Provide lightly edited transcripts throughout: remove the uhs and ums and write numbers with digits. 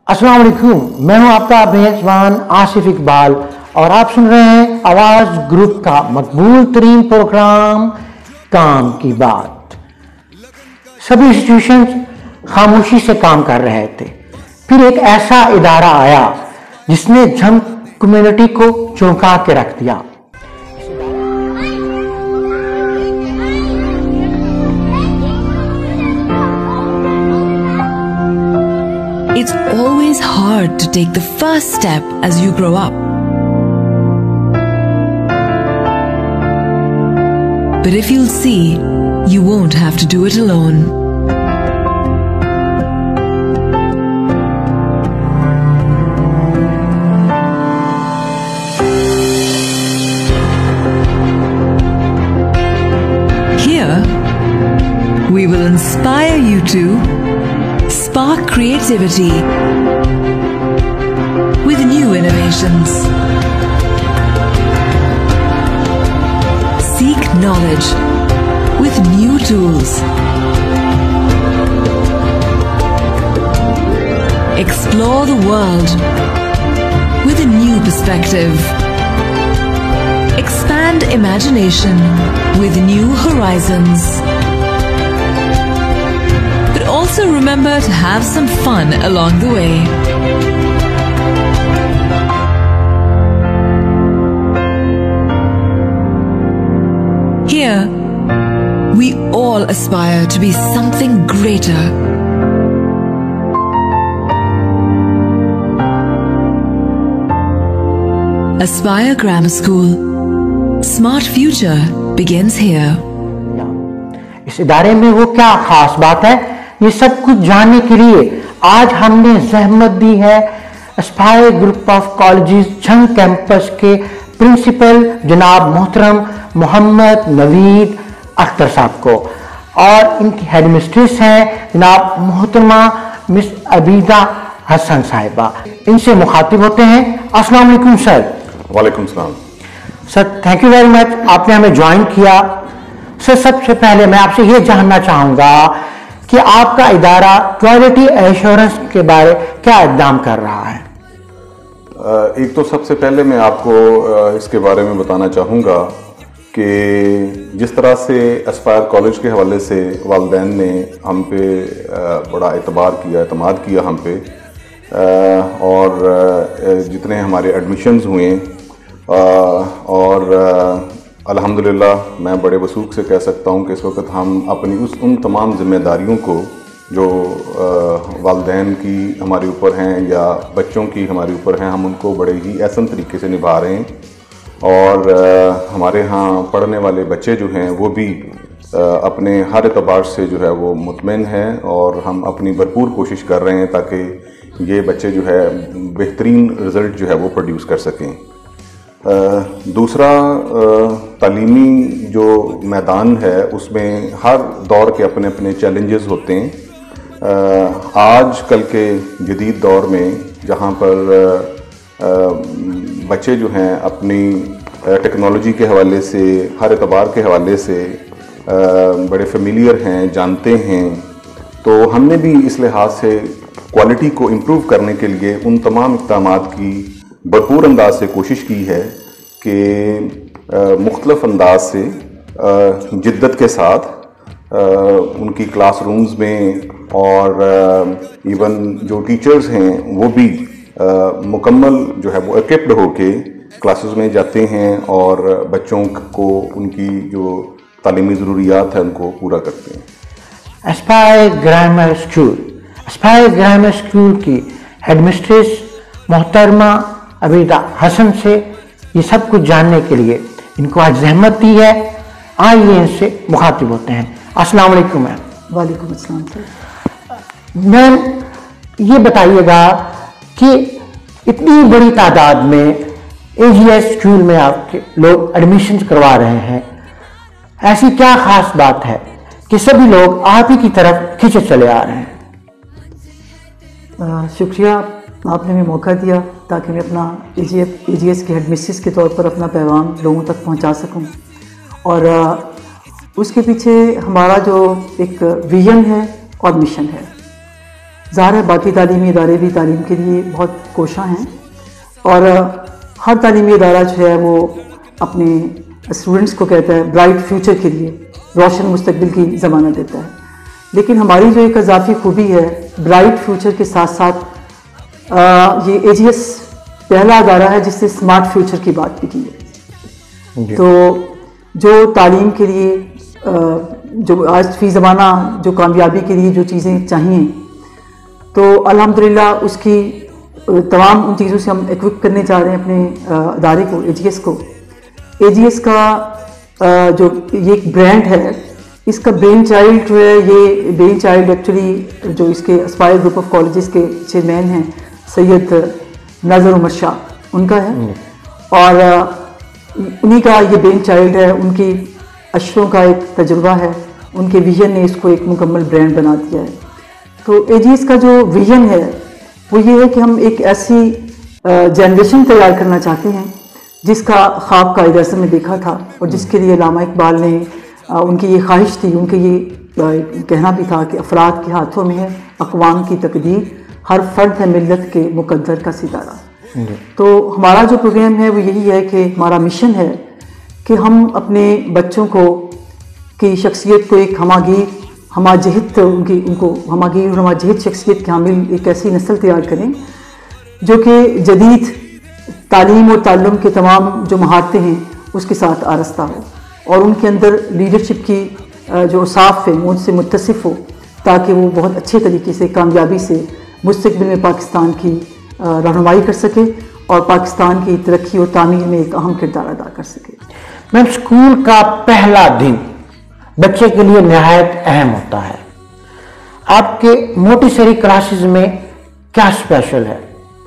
अस्सलाम वालेकुम, मैं हूं आपका मेज़बान आसिफ इकबाल और आप सुन रहे हैं आवाज ग्रुप का मकबूल तरीन प्रोग्राम काम की बात। सभी इंस्टीट्यूशंस खामोशी से काम कर रहे थे, फिर एक ऐसा इदारा आया जिसने झम कम्युनिटी को चौंका के रख दिया। It's always hard to take the first step as you grow up. But if you'll see, you won't have to do it alone. Here, we will inspire you to spark creativity with new innovations. Seek knowledge with new tools. Explore the world with a new perspective. Expand imagination with new horizons. Also remember to have some fun along the way. Here, we all aspire to be something greater. Aspire Grammar School. Smart future begins here. इस इदारे में वो क्या खास बात है, ये सब कुछ जानने के लिए आज हमने जहमत दी है Aspire group of colleges Jhang campus के प्रिंसिपल जनाब मोहतरम मोहम्मद नवीद अख्तर साहब को, और इनकी हेडमिस्ट्रेस हैं जनाब मोहतरमा मिस अबीदा हसन साहिबा। इनसे मुखातिब होते हैं। अस्सलाम वालेकुम सर। वालेकुम सलाम sir, thank you very much, आपने हमें ज्वाइन किया। सर, सबसे पहले मैं आपसे ये जानना चाहूँगा कि आपका इदारा क्वालिटी एश्योरेंस के बारे क्या इक़दाम कर रहा है? एक तो सबसे पहले मैं आपको इसके बारे में बताना चाहूँगा कि जिस तरह से एस्पायर कॉलेज के हवाले से वालिदैन ने हम पे बड़ा एतमाद किया हम पे, और जितने हमारे एडमिशन्स हुए और अल्हम्दुलिल्लाह मैं बड़े वसूख से कह सकता हूँ कि इस वक्त हम अपनी उन तमाम ज़िम्मेदारियों को जो वालिदैन की हमारे ऊपर हैं या बच्चों की हमारे ऊपर हैं, हम उनको बड़े ही एहसन तरीके से निभा रहे हैं। और हमारे यहाँ पढ़ने वाले बच्चे जो हैं वो भी अपने हर एतबार से जो है वो मुतमईन हैं, और हम अपनी भरपूर कोशिश कर रहे हैं ताकि ये बच्चे जो है बेहतरीन रिज़ल्ट जो है वो प्रोड्यूस कर सकें। दूसरा, तालीमी जो मैदान है उसमें हर दौर के अपने अपने चैलेंजेस होते हैं। आज कल के जदीद दौर में जहाँ पर बच्चे जो हैं अपनी टेक्नोलॉजी के हवाले से, हर एतबार के हवाले से बड़े फेमिलियर हैं, जानते हैं, तो हमने भी इस लिहाज से क्वालिटी को इम्प्रूव करने के लिए उन तमाम इक़दामात की भरपूर अंदाज से कोशिश की है कि मुख्तलिफ अंदाज से जिद्दत के साथ उनकी क्लासरूम्स में और इवन जो टीचर्स हैं वो भी मुकम्मल जो है वो इक्विप्ड होके क्लासेस में जाते हैं और बच्चों को उनकी जो तालीमी ज़रूरियात है उनको पूरा करते हैं। एस्पायर ग्रामर स्कूल की हेडमिस्ट्रेस मोहतरमा अबीदा हसन से ये सब कुछ जानने के लिए इनको आज जहमत दी है। आइए इनसे मुखातिब होते हैं। अस्सलाम वालेकुम मैम। वालेकुम अस्सलाम। मैम, ये बताइएगा कि इतनी बड़ी तादाद में एजीएस स्कूल में आपके लोग एडमिशन करवा रहे हैं, ऐसी क्या खास बात है कि सभी लोग आप ही की तरफ खींचे चले आ रहे हैं? शुक्रिया, आपने हमें मौका दिया ताकि मैं अपना एजीएस के हेडमिस्ट्रेस के तौर पर अपना पैगाम लोगों तक पहुंचा सकूं। और उसके पीछे हमारा जो एक विजन है और मिशन है। ظاہر ہے باقی تعلیمی ادارے بھی تعلیم کے لیے بہت کوشاں ہیں، اور ہر تعلیمی ادارہ جو ہے وہ اپنے اسٹوڈنٹس کو کہتا ہے برائٹ فیوچر کے لیے، روشن مستقبل کی ضمانت دیتا ہے. لیکن ہماری جو ایک اضافی خوبی ہے برائٹ فیوچر کے ساتھ ساتھ یہ AGS پہلا ادارہ ہے جس نے اسمارٹ فیوچر کی بات بھی کی ہے. تو جو تعلیم کے لیے جو آج فی زمانہ جو کامیابی کے لیے جو چیزیں چاہیے، تو الحمدللہ اس کی تمام ان چیزوں سے ہم ایکوپ کرنے چاہ رہے ہیں اپنے ادارے کو، AGS کو. AGS کا جو یہ ایک برانڈ ہے، اس کا برین چائلڈ جو ہے، یہ برین چائلڈ ایکچولی جو اس کے اسپائر گروپ آف کالجز کے چیئرمین ہیں سید ناظر عمر شاہ، ان کا ہے، اور انہی کا یہ برین چائلڈ ہے. ان کی اشروں کا ایک تجربہ ہے، ان کے ویژن نے اس کو ایک مکمل برانڈ بنا دیا ہے. تو AGS کا جو ویژن ہے وہ یہ ہے کہ ہم ایک ایسی جنریشن تیار کرنا چاہتے ہیں جس کا خواب قائد اعظم نے دیکھا تھا، اور جس کے لیے علامہ اقبال نے ان کی یہ خواہش تھی، ان کے یہ کہنا بھی تھا کہ افراد کے ہاتھوں میں ہے اقوام کی تقدیر، ہر فرد ہے ملت کے مقدر کا ستارہ. تو ہمارا جو پروگرام ہے وہ یہی ہے کہ ہمارا مشن ہے کہ ہم اپنے بچوں کی شخصیت کو ایک ہماجہت ان کو ہماگیر اور ہماجہت شخصیت کے حامل ایک ایسی نسل تیار کریں جو کہ جدید تعلیم اور تعلم کے تمام جو مہارتیں ہیں اس کے ساتھ آراستہ ہو، اور ان کے اندر لیڈرشپ کی جو اوصاف ہے وہ ان سے متصف ہو، تاکہ وہ بہت اچھے طریقے سے کامیابی سے مستقبل میں پاکستان کی رہنمائی کر سکے اور پاکستان کی ترقی اور تعمیر میں ایک اہم کردار ادا کر سکے. میم، اسکول کا پہلا دن بچے کے لیے نہایت اہم ہوتا ہے. آپ کے مونٹیسری کلاسز میں کیا اسپیشل ہے؟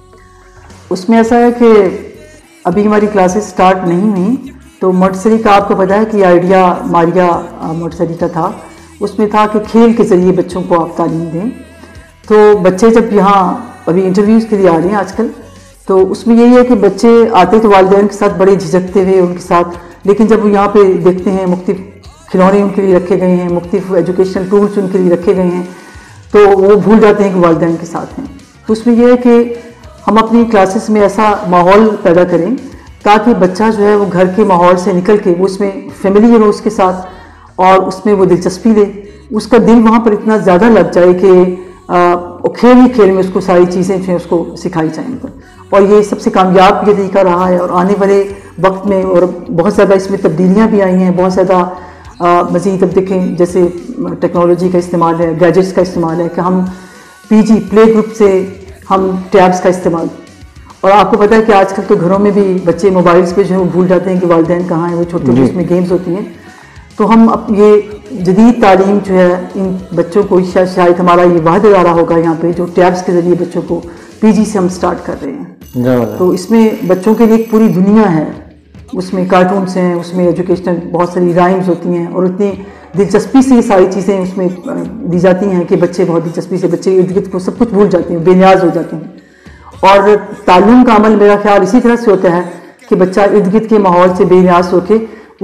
اس میں ایسا ہے کہ ابھی ہماری کلاسز سٹارٹ نہیں ہوئیں، تو مونٹیسری کا آپ کو پتہ ہے کہ آئیڈیا ماریا مونٹیسری کا تھا. اس میں تھا کہ کھیل کے ذریعے بچوں کو آپ تعلیم دیں. تو بچے جب یہاں ابھی انٹرویوز کے لیے آ رہے ہیں آج کل، تو اس میں یہی ہے کہ بچے آتے تو والدین کے ساتھ بڑے جھجکتے ہوئے ان کے ساتھ، لیکن جب وہ یہاں پہ دیکھتے ہیں مختلف کھلونے ان کے لیے رکھے گئے ہیں، مختلف ایجوکیشنل ٹولز ان کے لیے رکھے گئے ہیں، تو وہ بھول جاتے ہیں کہ والدین کے ساتھ ہیں. تو اس میں یہ ہے کہ ہم اپنی کلاسز میں ایسا ماحول پیدا کریں تاکہ بچہ جو ہے وہ گھر کے ماحول سے نکل کے وہ اس میں فیملیئر ہو اس کے ساتھ، اور اس میں وہ دلچسپی لے، اس کا دل وہاں پر اتنا زیادہ لگ جائے کہ کھیل ہی کھیل میں اس کو ساری چیزیں جو ہیں اس کو سکھائی جائیں. اور یہ سب سے کامیاب یہ طریقہ رہا ہے، اور آنے والے وقت میں اور بہت زیادہ اس میں تبدیلیاں بھی آئی ہیں، بہت زیادہ مزید اب دیکھیں جیسے ٹیکنالوجی کا استعمال ہے، گیجٹس کا استعمال ہے، کہ ہم PG پلے گروپ سے ہم ٹیبس کا استعمال، اور آپ کو پتہ ہے کہ آج کل تو گھروں میں بھی بچے موبائلس پہ جو ہے وہ بھول جاتے ہیں کہ والدین کہاں ہیں، وہ چھوٹی چھوٹی اس میں گیمز ہوتی ہیں. تو ہم اب یہ جدید تعلیم جو ہے ان بچوں کو شاید ہمارا یہ واحد ادارہ ہوگا یہاں پہ جو ٹیبس کے ذریعے بچوں کو PG سے ہم سٹارٹ کر رہے ہیں. تو اس میں بچوں کے لیے ایک پوری دنیا ہے، اس میں کارٹونس ہیں، اس میں ایجوکیشنل بہت ساری رائمز ہوتی ہیں، اور اتنی دلچسپی سے یہ ساری چیزیں اس میں دی جاتی ہیں کہ بچے بہت دلچسپی سے بچے ارد گرد کو سب کچھ بھول جاتے ہیں، بے نیاز ہو جاتے ہیں. اور تعلیم کا عمل میرا خیال اسی طرح سے ہوتا ہے کہ بچہ ارد گرد کے ماحول سے بے نیاز ہو کے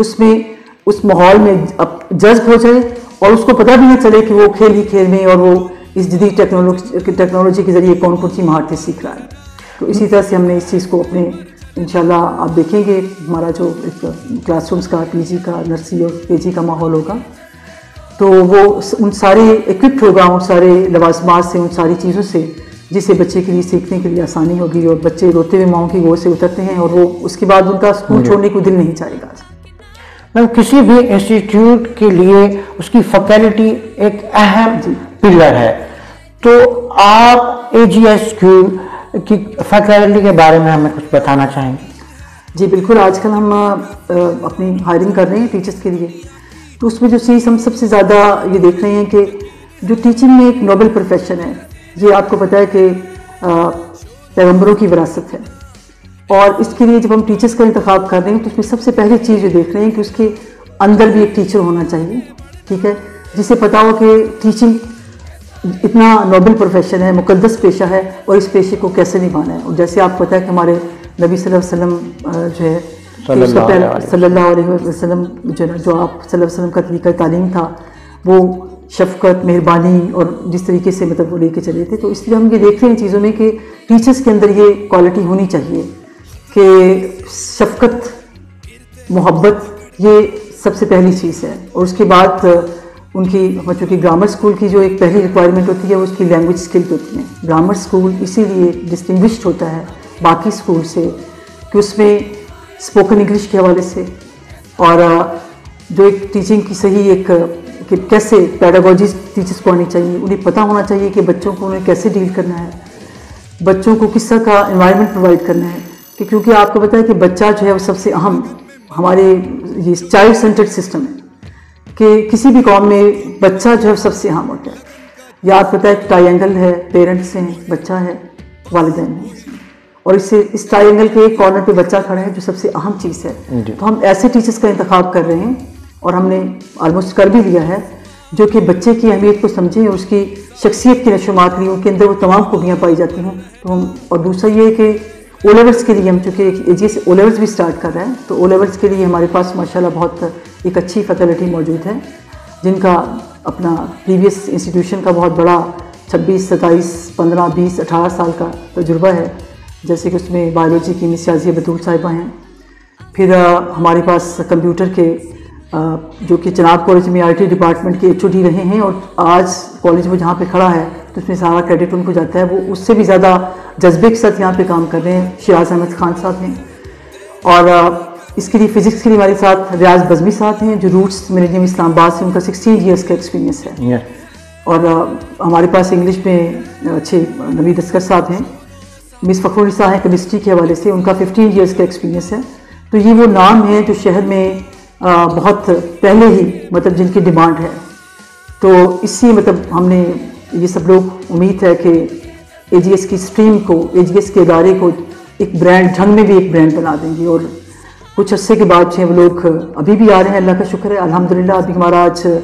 اس ماحول میں جذب ہو جائے، اور اس کو پتہ بھی نہ چلے کہ وہ کھیل ہی کھیل میں اور وہ اس جدید ٹیکنالوجی کے ذریعے کون کون سی مہارتیں سیکھ رہا ہے. تو اسی طرح سے ہم نے اس چیز کو اپنے انشاءاللہ آپ دیکھیں گے ہمارا جو ایک کلاس رومز کا PG کا نرسری اور KG کا ماحول ہوگا، تو وہ ان سارے ایکوپڈ ہوگا، ان سارے لوازمات سے، ان ساری چیزوں سے جسے بچے کے لیے سیکھنے کے لیے آسانی ہوگی، اور بچے روتے ہوئے ماؤں کی گود سے اترتے ہیں اور وہ اس کے بعد ان کا اسکول چھوڑنے کو دل نہیں چاہے گا. میم، کسی بھی انسٹیٹیوٹ کے لیے اس کی فیکلٹی ایک اہم پلر ہے، تو آپ AGS اسکول کی فیکلٹی کے بارے میں ہمیں کچھ بتانا چاہیں گے؟ جی بالکل. آج کل ہم اپنی ہائرنگ کر رہے ہیں ٹیچرس کے لیے، تو اس میں جو چیز ہم سب سے زیادہ یہ دیکھ رہے ہیں کہ جو ٹیچنگ میں ایک نوبل پروفیشن ہے، یہ آپ کو پتہ ہے کہ پیغمبروں کی وراثت ہے، اور اس کے لیے جب ہم ٹیچرس کا انتخاب کر رہے ہیں تو اس میں سب سے پہلی چیز یہ دیکھ رہے ہیں کہ اس کے اندر بھی ایک ٹیچر ہونا چاہیے، ٹھیک ہے، جسے پتہ ہو کہ ٹیچنگ اتنا نوبل پروفیشن ہے، مقدس پیشہ ہے، اور اس پیشے کو کیسے نبھانا ہے. اور جیسے آپ کو پتہ ہے کہ ہمارے نبی صلی اللہ علیہ وسلم جو ہے صلی اللہ علیہ وسلم جو آپ صلی اللہ علیہ وسلم کا طریقہ تعلیم تھا، وہ شفقت، مہربانی اور جس طریقے سے مطلب وہ لے کے چلے تھے. تو اس لیے ہم یہ دیکھتے ہیں ان چیزوں میں کہ ٹیچرس کے اندر یہ کوالٹی ہونی چاہیے کہ شفقت، محبت یہ سب سے پہلی چیز ہے. اور اس کے بعد ان کی بچوں کی گرامر اسکول کی جو ایک پہلی ریکوائرمنٹ ہوتی ہے وہ اس کی لینگویج اسکلز ہوتی ہیں. گرامر اسکول اسی لیے ڈسٹنگوشڈ ہوتا ہے باقی اسکول سے کہ اس میں اسپوکن انگلش کے حوالے سے اور جو ایک ٹیچنگ کی صحیح ایک کہ کیسے پیڈاگوجی ٹیچرس کو آنی چاہیے، انہیں پتہ ہونا چاہیے کہ بچوں کو انہیں کیسے ڈیل کرنا ہے، بچوں کو کس طرح کا انوائرمنٹ پرووائڈ کرنا ہے. کہ کیونکہ آپ کو پتہ ہے کہ بچہ جو ہے وہ سب سے اہم، ہمارے یہ چائلڈ سینٹرڈ سسٹم ہے کہ کسی بھی قوم میں بچہ جو ہے سب سے اہم ہوتا ہے. یا آپ پتہ ہے کہ ٹرائی اینگل ہے، پیرنٹس ہیں، بچہ ہے، والدین ہیں، اور اس ٹرائی اینگل کے ایک کارنر پہ بچہ کھڑا ہے جو سب سے اہم چیز ہے. تو ہم ایسے ٹیچرس کا انتخاب کر رہے ہیں اور ہم نے آلموسٹ کر بھی لیا ہے جو کہ بچے کی اہمیت کو سمجھیں اور اس کی شخصیت کی نشومات لی، ان کے اندر وہ تمام خوبیاں پائی جاتی ہیں. تو ہم اور دوسرا یہ ہے کہ او لیولس کے لیے ہم چونکہ AGS او لیولس بھی اسٹارٹ کر رہے ہیں تو او لیولس کے لیے ہمارے پاس ماشاءاللہ بہت ایک اچھی فیکلٹی موجود ہے جن کا اپنا پریویس انسٹیٹیوشن کا بہت بڑا 26, 27, 15, 20, 18 سال کا تجربہ ہے. جیسے کہ اس میں بایولوجی کی مس شازیہ بطول صاحبہ ہیں. پھر ہمارے پاس کمپیوٹر کے جو کہ چناب کالج میں IT ڈپارٹمنٹ کے HOD رہے ہیں اور آج کالج وہ جہاں پہ کھڑا ہے تو اس میں سارا کریڈٹ ان کو جاتا ہے. وہ اس سے بھی زیادہ جذبے کے ساتھ یہاں پہ کام کر رہے ہیں. شیراز احمد خان صاحب ہیں اور اس کے لیے فزکس کے لیے ہمارے ساتھ ریاض بزمی صاحب ہیں جو روٹس ملینیم اسلام آباد سے، ان کا 16 ایئرس کا ایکسپیرینس ہے. اور ہمارے پاس انگلش میں اچھے نوید اسکر صاحب ہیں. مس فخر النساء ہیں کیمسٹری کے حوالے سے، ان کا 15 ایئرس کا ایکسپیرینس ہے. تو یہ وہ نام ہیں جو شہر میں بہت پہلے ہی مطلب جن کی ڈیمانڈ ہے. تو اس سے مطلب ہم نے یہ سب لوگ امید ہے کہ AGS کی اسٹریم کو، AGS کے ادارے کو ایک برانڈ ڈھنگ میں بھی ایک برانڈ بنا دیں گے. اور کچھ عرصے کے بعد جو ہے وہ لوگ ابھی بھی آ رہے ہیں، اللہ کا شکر ہے الحمدللہ. ابھی ہمارا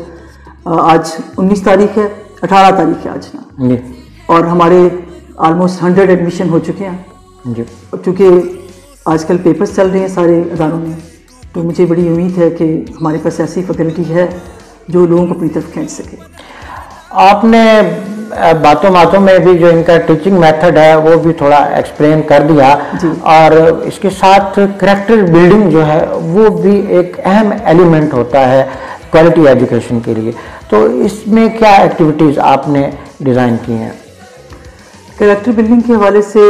آج 19 تاریخ ہے، 18 تاریخ ہے آج نا، اور ہمارے آلموسٹ 100 ایڈمیشن ہو چکے ہیں. چونکہ آج کل پیپرز چل رہے ہیں سارے اداروں میں تو مجھے بڑی امید ہے کہ ہمارے پاس ایسی فیکلٹی ہے جو لوگوں کو اپنی طرف کھینچ سکے. آپ نے باتوں میں بھی جو ان کا ٹیچنگ میتھڈ ہے وہ بھی تھوڑا ایکسپلین کر دیا اور اس کے ساتھ کریکٹر بلڈنگ جو ہے وہ بھی ایک اہم ایلیمنٹ ہوتا ہے کوالٹی ایجوکیشن کے لیے. تو اس میں کیا ایکٹیویٹیز آپ نے ڈیزائن کی ہیں؟ کریکٹر بلڈنگ کے حوالے سے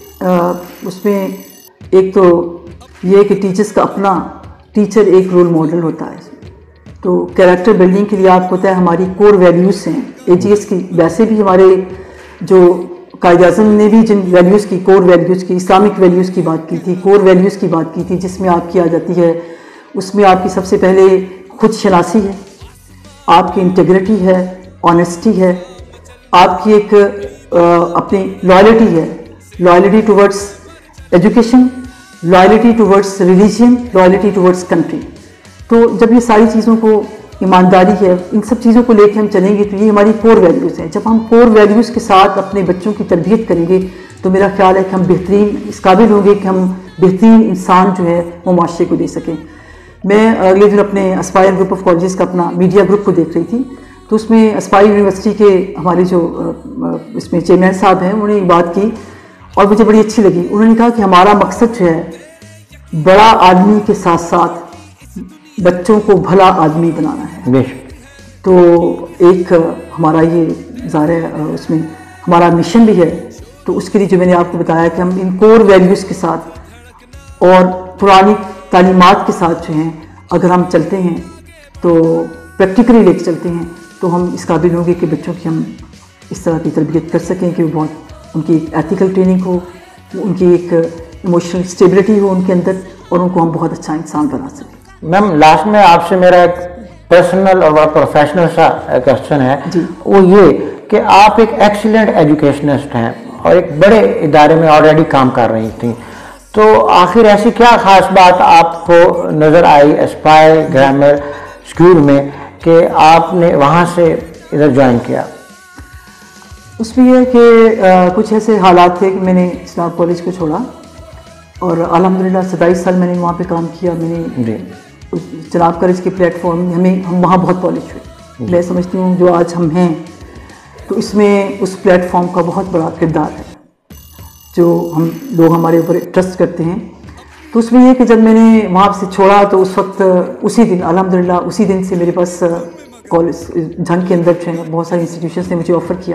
اس میں ایک تو یہ ہے کہ ٹیچرس کا اپنا ٹیچر ایک رول ماڈل ہوتا ہے. تو کریکٹر بلڈنگ کے لیے آپ کو پتہ ہے ہماری کور ویلیوز ہیں AGS کی. ویسے بھی ہمارے جو قائد اعظم نے بھی جن ویلیوز کی، کور ویلیوز کی، اسلامک ویلیوز کی بات کی تھی، کور ویلیوز کی بات کی تھی جس میں آپ کی آ جاتی ہے، اس میں آپ کی سب سے پہلے خود شناسی ہے، آپ کی انٹیگریٹی ہے، آنیسٹی ہے، آپ کی ایک اپنی لائلٹی ہے، loyalty towards education, loyalty towards religion, loyalty towards country. تو جب یہ ساری چیزوں کو، ایمانداری ہے، ان سب چیزوں کو لے کے ہم چلیں گے تو یہ ہماری کور ویلیوز ہیں. جب ہم کور ویلیوز کے ساتھ اپنے بچوں کی تربیت کریں گے تو میرا خیال ہے کہ ہم بہترین اس قابل ہوں گے کہ ہم بہترین انسان جو ہے وہ معاشرے کو دے سکیں. میں اگلے دن اپنے اسپائر گروپ آف کالجز کا اپنا میڈیا گروپ کو دیکھ رہی تھی تو اس میں اسپائر یونیورسٹی کے ہمارے جو اس میں چیئرمین صاحب ہیں انہوں نے ایک بات کی اور مجھے بڑی اچھی لگی. انہوں نے کہا کہ ہمارا مقصد جو ہے بڑا آدمی کے ساتھ ساتھ بچوں کو بھلا آدمی بنانا ہے. تو ایک ہمارا یہ ظاہر ہے اس میں ہمارا مشن بھی ہے. تو اس کے لیے جو میں نے آپ کو بتایا کہ ہم ان کور ویلیوز کے ساتھ اور پرانی تعلیمات کے ساتھ جو ہیں اگر ہم چلتے ہیں تو پریکٹیکلی لے کے چلتے ہیں تو ہم اس قابل ہوں گے کہ بچوں کی ہم اس طرح کی تربیت کر سکیں کہ وہ بہت ان کی ایک ایتھیکل ٹریننگ ہو، ان کی ایک ایموشنل اسٹیبلٹی ہو ان کے اندر اور ان کو ہم بہت اچھا انسان بنا سکیں. میم لاسٹ میں آپ سے میرا ایک پرسنل اور پروفیشنل سا کوشچن ہے وہ یہ کہ آپ ایک ایکسیلنٹ ایجوکیشنسٹ ہیں اور ایک بڑے ادارے میں آلریڈی کام کر رہی تھیں، تو آخر ایسی کیا خاص بات آپ کو نظر آئی اسپائر گرامر اسکول میں کہ آپ نے وہاں سے ادھر جوائن کیا؟ اس میں یہ ہے کہ کچھ ایسے حالات تھے کہ میں نے چناب کالج کو چھوڑا اور الحمدللہ 27 سال میں نے وہاں پہ کام کیا. میں نے چناب کالج کے پلیٹ فارم ہم وہاں بہت پالش ہوئے میں سمجھتی ہوں جو آج ہم ہیں تو اس میں اس پلیٹ فارم کا بہت بڑا کردار ہے، جو ہم لوگ ہمارے اوپر ٹرسٹ کرتے ہیں. تو اس میں یہ کہ جب میں نے وہاں سے چھوڑا تو اس وقت اسی دن الحمدللہ اسی دن سے میرے پاس کالج جھنگ کے اندر جو ہے بہت سارے انسٹیٹیوشنس نے مجھے آفر کیا.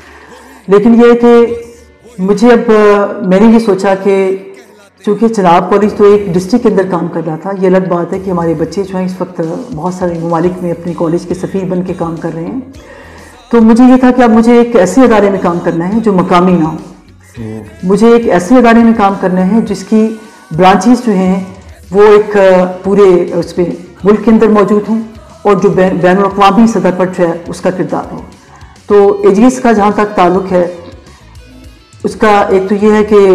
لیکن یہ ہے کہ مجھے اب میں نے یہ سوچا کہ چونکہ چناب کالج تو ایک ڈسٹرکٹ کے اندر کام کر رہا تھا، یہ الگ بات ہے کہ ہمارے بچے جو ہیں اس وقت بہت سارے ممالک میں اپنے کالج کے سفیر بن کے کام کر رہے ہیں. تو مجھے یہ تھا کہ اب مجھے ایک ایسے ادارے میں کام کرنا ہے جو مقامی نہ ہو. مجھے ایک ایسے ادارے میں کام کرنا ہے جس کی برانچز جو ہیں وہ ایک پورے اس میں ملک کے اندر موجود ہوں اور جو بین الاقوامی سطح پر جو ہے اس کا کردار ہو. تو AGS کا جہاں تک تعلق ہے اس کا ایک تو یہ ہے کہ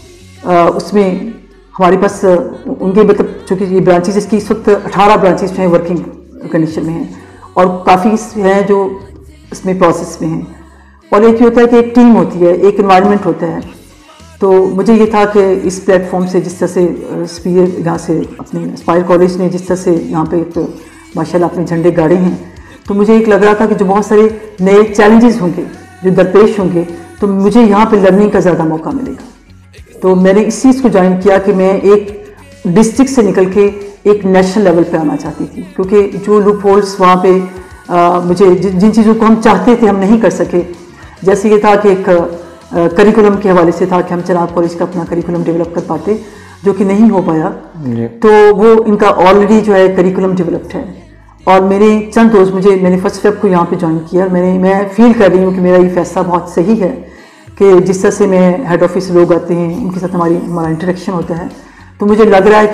اس میں ہمارے پاس ان کے مطلب چونکہ یہ برانچز اس کی اس وقت 18 برانچز جو ہیں ورکنگ کنڈیشن میں ہیں اور کافی ہیں جو اس میں پروسیس میں ہیں. اور ایک یہ ہوتا ہے کہ ایک ٹیم ہوتی ہے، ایک انوائرمنٹ ہوتا ہے. تو مجھے یہ تھا کہ اس پلیٹ فارم سے جس طرح سے یہاں سے اپنے اسپائر کالج نے جس طرح سے یہاں پہ ایک ماشاءاللہ اپنے جھنڈے گاڑے ہیں، تو مجھے ایک لگ رہا تھا کہ جو بہت سارے نئے چیلنجز ہوں گے جو درپیش ہوں گے تو مجھے یہاں پہ لرننگ کا زیادہ موقع ملے گا. تو میں نے اس چیز کو جوائن کیا کہ میں ایک ڈسٹرکٹ سے نکل کے ایک نیشنل لیول پہ آنا چاہتی تھی، کیونکہ جو لوپ ہولس وہاں پہ مجھے جن چیزوں کو ہم چاہتے تھے ہم نہیں کر سکے. جیسے یہ تھا کہ ایک کریکولم کے حوالے سے تھا کہ ہم چناب کالج کا اپنا کریکولم ڈیولپ کر پاتے، جو کہ نہیں ہو پایا. تو وہ ان کا آلریڈی جو ہے کریکولم ڈیولپڈ ہے. اور میرے چند دوست میں نے فرسٹ فیب کو یہاں پہ جوائن کیا. میں فیل کر رہی ہوں کہ میرا یہ فیصلہ بہت صحیح ہے کہ جس طرح سے میں ہیڈ آفس سے لوگ آتے ہیں ان کے ساتھ ہمارا انٹریکشن ہوتا ہے، تو مجھے لگ رہا ہے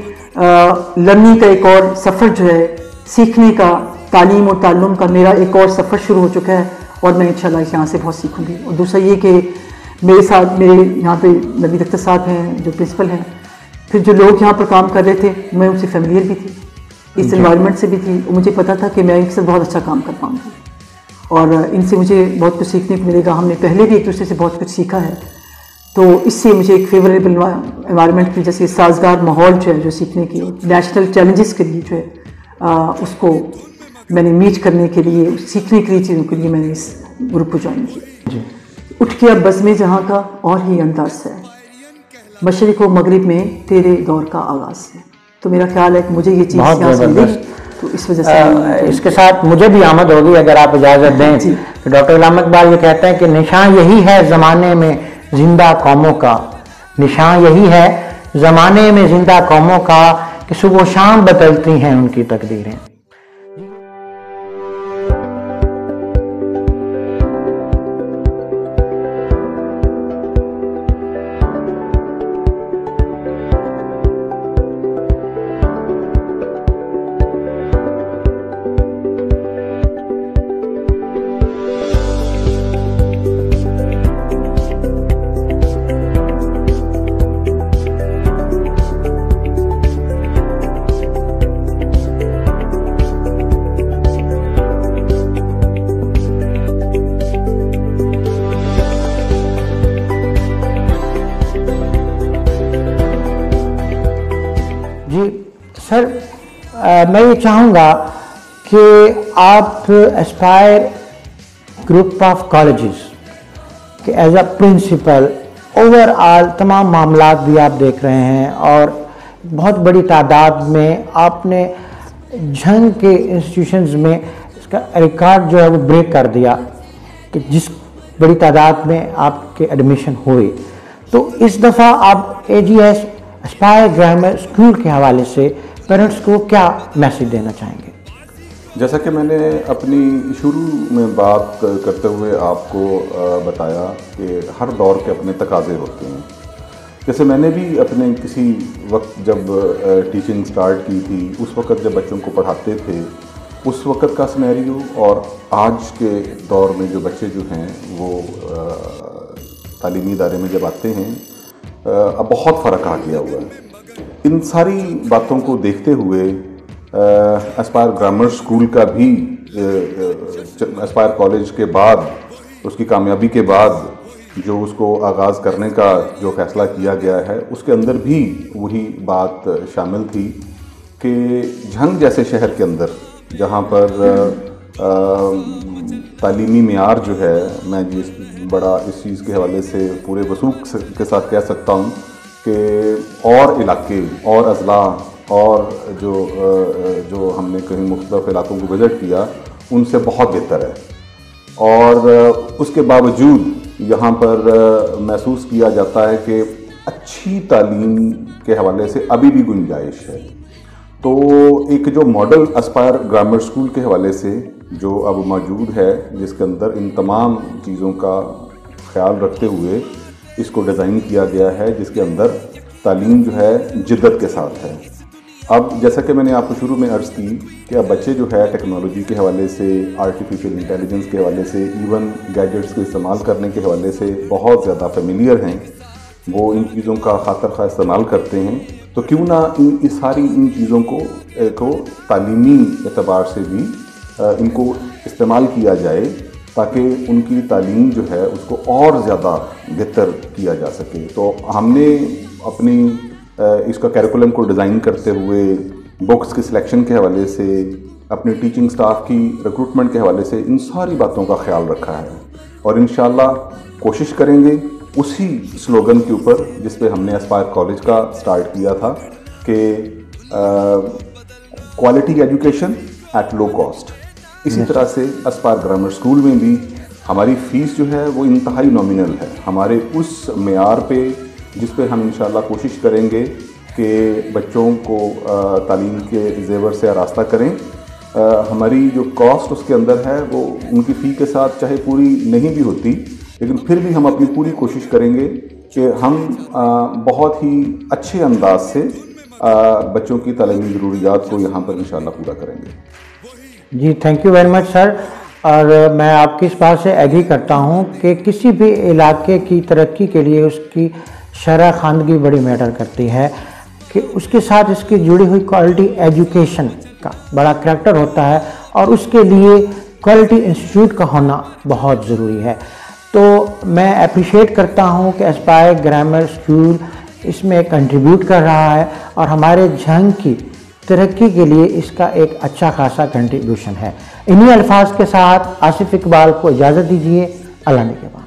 کہ لرننگ کا ایک اور سفر جو ہے سیکھنے کا، تعلیم اور تعلم کا میرا ایک اور سفر شروع ہو چکا ہے اور میں انشاءاللہ یہاں سے بہت سیکھوں گی. اور دوسرا یہ کہ میرے ساتھ میرے یہاں پہ نوید اختر صاحب ہیں جو پرنسپل ہیں، پھر جو لوگ یہاں پر کام کر رہے تھے میں ان سے فیملیئر بھی تھی، اس انوائرمنٹ سے بھی تھی، اور مجھے پتا تھا کہ میں ان کے ساتھ بہت اچھا کام کر پاؤں گی اور ان سے مجھے بہت کچھ سیکھنے کو ملے گا. ہم نے پہلے بھی ایک دوسرے سے بہت کچھ سیکھا ہے، تو اس سے مجھے ایک فیوریبل انوائرمنٹ کی جیسے سازگار ماحول جو ہے جو سیکھنے کی نیشنل چیلنجز کے لیے جو ہے اس کو میں نے میٹ کرنے کے لیے، سیکھنے کے لیے چیزوں کے لیے میں نے اس گروپ کو جوائن کیا. اٹھ کے اب بزم جہاں کا اور ہی انداز ہے، مشرق و مغرب میں تیرے دور کا آغاز ہے. تو میرا خیال ہے کہ مجھے یہ چیز یہاں سے ملی، تو اس وجہ سے اس کے ساتھ مجھے بھی آمد ہوگی اگر آپ اجازت دیں. تو ڈاکٹر غلام اقبال یہ کہتے ہیں کہ نشان یہی ہے زمانے میں زندہ قوموں کا، نشان یہی ہے زمانے میں زندہ قوموں کا کہ صبح و شام بدلتی ہیں ان کی تقدیریں. سر میں یہ چاہوں گا کہ آپ اسپائر گروپ آف کالجز کہ as a principal overall تمام معاملات بھی آپ دیکھ رہے ہیں اور بہت بڑی تعداد میں آپ نے جھنگ کے انسٹیٹیوشنز میں اس کا ریکارڈ جو ہے وہ بریک کر دیا کہ جس بڑی تعداد میں آپ کے ایڈمیشن ہوئے. تو اس دفعہ آپ AGS اسپائر گرامر اسکول کے حوالے سے پیرنٹس کو کیا میسیج دینا چاہیں گے؟ جیسا کہ میں نے اپنی شروع میں بات کرتے ہوئے آپ کو بتایا کہ ہر دور کے اپنے تقاضے ہوتے ہیں. جیسے میں نے بھی اپنے کسی وقت جب ٹیچنگ سٹارٹ کی تھی، اس وقت جب بچوں کو پڑھاتے تھے، اس وقت کا سینیریو اور آج کے دور میں جو بچے جو ہیں وہ تعلیمی ادارے میں جب آتے ہیں اب بہت فرق آ گیا ہوا ہے. ان ساری باتوں کو دیکھتے ہوئے اسپائر گرامر اسکول کا بھی اسپائر کالج کے بعد اس کی کامیابی کے بعد جو اس کو آغاز کرنے کا جو فیصلہ کیا گیا ہے، اس کے اندر بھی وہی بات شامل تھی کہ جھنگ جیسے شہر کے اندر جہاں پر تعلیمی معیار جو ہے میں اس چیز کے حوالے سے پورے وثوق کے ساتھ کہہ سکتا ہوں کہ اور علاقے اور اضلاع اور جو ہم نے کہیں مختلف علاقوں کو وزٹ کیا ان سے بہت بہتر ہے، اور اس کے باوجود یہاں پر محسوس کیا جاتا ہے کہ اچھی تعلیم کے حوالے سے ابھی بھی گنجائش ہے۔ تو ایک جو ماڈل اسپائر گرامر اسکول کے حوالے سے جو اب موجود ہے، جس کے اندر ان تمام چیزوں کا خیال رکھتے ہوئے اس کو ڈیزائن کیا گیا ہے، جس کے اندر تعلیم جو ہے جدت کے ساتھ ہے۔ اب جیسا کہ میں نے آپ کو شروع میں عرض کی کہ اب بچے جو ہے ٹیکنالوجی کے حوالے سے، آرٹیفیشیل انٹیلیجنس کے حوالے سے، ایون گیجٹس کو استعمال کرنے کے حوالے سے بہت زیادہ فیملیئر ہیں، وہ ان چیزوں کا خاطر خواہ استعمال کرتے ہیں، تو کیوں نہ ان چیزوں کو تعلیمی اعتبار سے بھی ان کو استعمال کیا جائے، تاکہ ان کی تعلیم جو ہے اس کو اور زیادہ بہتر کیا جا سکے۔ تو ہم نے اپنی اس کا کیریکولم کو ڈیزائن کرتے ہوئے بکس کی سلیکشن کے حوالے سے، اپنے ٹیچنگ سٹاف کی ریکروٹمنٹ کے حوالے سے ان ساری باتوں کا خیال رکھا ہے، اور انشاءاللہ کوشش کریں گے اسی سلوگن کے اوپر جس پہ ہم نے اسپائر کالج کا سٹارٹ کیا تھا کہ quality education at low cost, اسی طرح سے اسپائر گرامر اسکول میں بھی ہماری فیس جو ہے وہ انتہائی نامینل ہے، ہمارے اس معیار پہ جس پہ ہم انشاءاللہ کوشش کریں گے کہ بچوں کو تعلیم کے زیور سے آراستہ کریں۔ ہماری جو کاسٹ اس کے اندر ہے وہ ان کی فی کے ساتھ چاہے پوری نہیں بھی ہوتی، لیکن پھر بھی ہم اپنی پوری کوشش کریں گے کہ ہم بہت ہی اچھے انداز سے بچوں کی تعلیمی ضروریات کو یہاں پر انشاءاللہ پورا کریں گے۔ جی thank you very much sir, اور میں آپ کی اس بات سے ایگری کرتا ہوں کہ کسی بھی علاقے کی ترقی کے لیے اس کی شرح خواندگی بڑی میٹر کرتی ہے، کہ اس کے ساتھ اس کی جڑی ہوئی کوالٹی ایجوکیشن کا بڑا کریکٹر ہوتا ہے، اور اس کے لیے کوالٹی انسٹیٹیوٹ کا ہونا بہت ضروری ہے۔ تو میں اپریشیٹ کرتا ہوں کہ اسپائر گرامر اسکول اس میں کنٹریبیوٹ کر رہا ہے، اور ہمارے جھنگ کی ترقی کے لیے اس کا ایک اچھا خاصا کنٹریبیوشن ہے۔ انہی الفاظ کے ساتھ آصف اقبال کو اجازت دیجیے، اللہ نے کے بعد۔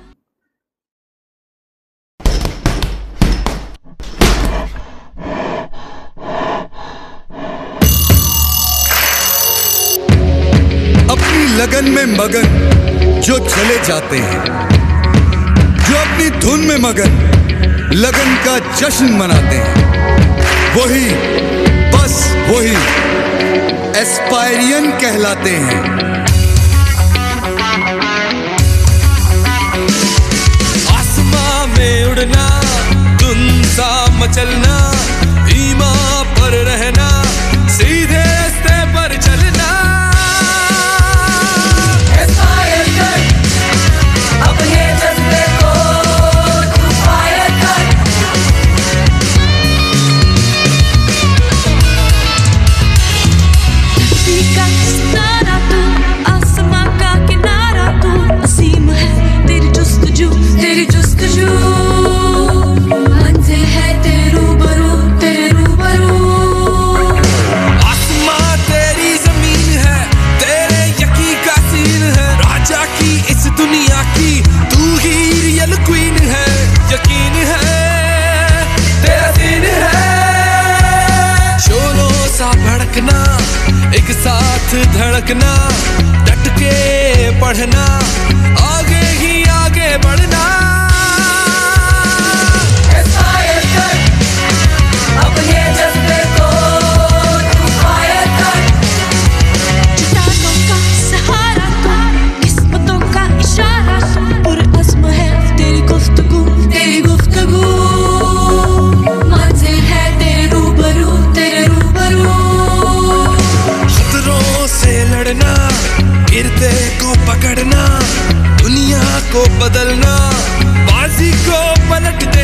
اپنی لگن میں مگن جو چلے جاتے ہیں، جو اپنی دھن میں مگن لگن کا جشن مناتے ہیں، وہی ایسپائرین کہلاتے ہیں۔ آسماں میں اڑنا، دھن سا مچلنا، ایمان پر رہنا، سیدھے راستے پر چلنا، اپنے جذبے کو تو فائر کر، کا ستارہ تو، آسماں کا کنارہ تو، عظیم ہے تیری جستجو، تیری جستجو، منزل ہے تیرے روبرو، تیرے روبرو، آسماں تیری زمین ہے، تیرے یقین کا سین ہے، راجا کی اس دنیا کی تو ہی ریئل کوئین ہے، یقین ہے تیرا سین ہے، شولوں سا بھڑکنا، ایک ساتھ دھڑکنا، ڈٹ کے پڑھنا، آگے ہی آگے بڑھنا، ایسپائر کر، اپنے جذبے کو تو فائر کر، چٹانوں کا سہارا تو، قسمتوں کا اشارہ تو، پرعزم ہے تیری گفتگو، تیری گفتگو، منزل ہے تیرے روبرو، تیرے روبرو، خطروں سے لڑنا، گرتے کو پکڑنا، دنیا کو بدلنا، بازی کو پلٹ دے